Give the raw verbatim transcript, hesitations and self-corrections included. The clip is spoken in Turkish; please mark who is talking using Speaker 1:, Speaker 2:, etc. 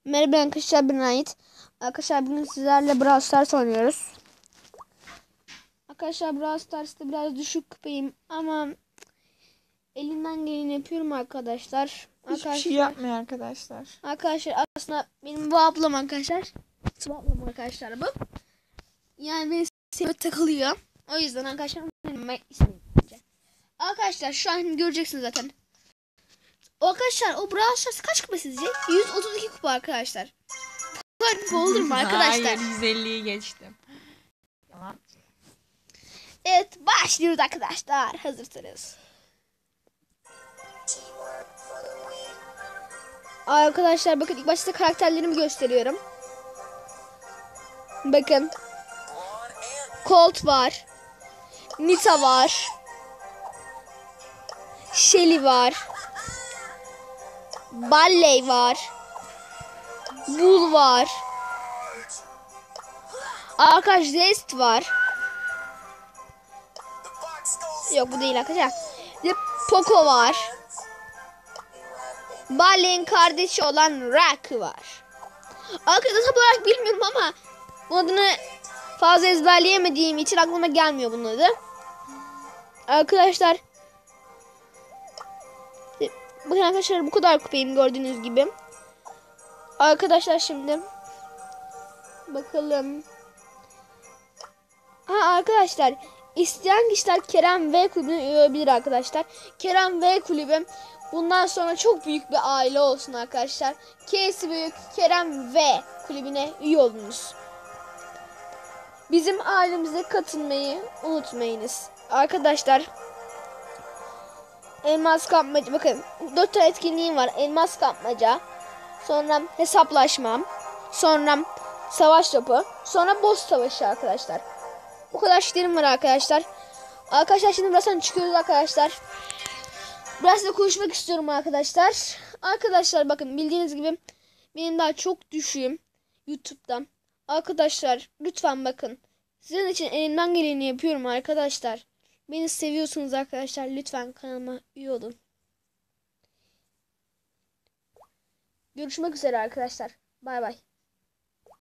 Speaker 1: Merhaba arkadaşlar, ben Ait. Arkadaşlar bugün sizlerle Brawl Stars oynuyoruz. Arkadaşlar Brawl Stars'ta biraz düşük kupayım ama elimden geleni yapıyorum arkadaşlar.
Speaker 2: Hiçbir
Speaker 1: arkadaşlar,
Speaker 2: şey yapmıyor arkadaşlar.
Speaker 1: Arkadaşlar aslında benim bu ablam arkadaşlar. Bu ablam arkadaşlar bu. Yani beni sevip takılıyor. O yüzden arkadaşlar ben istemiyorum. Arkadaşlar şu an göreceksiniz zaten. Arkadaşlar o Brawl Stars kaç kupa sizce? yüz otuz iki kupa arkadaşlar. Bu kadar kupa olur mu arkadaşlar?
Speaker 2: Hayır, yüz elliyi geçtim. Yalan.
Speaker 1: Evet, başlıyoruz arkadaşlar. Hazırsınız. Arkadaşlar bakın, ilk başta karakterlerimi gösteriyorum. Bakın. Colt var. Nita var. Shelly var. Barley var. Bull var. Arkadaş Zest var. Yok, bu değil arkadaşlar. Bir de Poco var. Barley'in kardeşi olan Rock var. Arkadaşlar tam olarak bilmiyorum ama bu adını fazla ezberleyemediğim için aklıma gelmiyor bunun adı. Arkadaşlar bakın arkadaşlar, bu kadar kupayım gördüğünüz gibi. Arkadaşlar şimdi bakalım. Ha arkadaşlar, isteyen kişiler Kerem V kulübüne üye olabilir arkadaşlar. Kerem V kulübü bundan sonra çok büyük bir aile olsun arkadaşlar. K'si büyük Kerem V kulübüne üye olunuz. Bizim ailemize katılmayı unutmayınız. Arkadaşlar elmas kapmaca, bakın dört tane etkinliğim var. Elmas kapmaca, sonra hesaplaşmam, sonra savaş topu, sonra boss savaşı arkadaşlar. Bu kadar şeylerim var arkadaşlar. Arkadaşlar şimdi birazdan çıkıyoruz arkadaşlar. Biraz da konuşmak istiyorum arkadaşlar. Arkadaşlar bakın, bildiğiniz gibi benim daha çok düşüğüm YouTube'dan. Arkadaşlar lütfen bakın. Sizin için elimden geleni yapıyorum arkadaşlar. Beni seviyorsunuz arkadaşlar. Lütfen kanalıma üye olun. Görüşmek üzere arkadaşlar. Bay bay.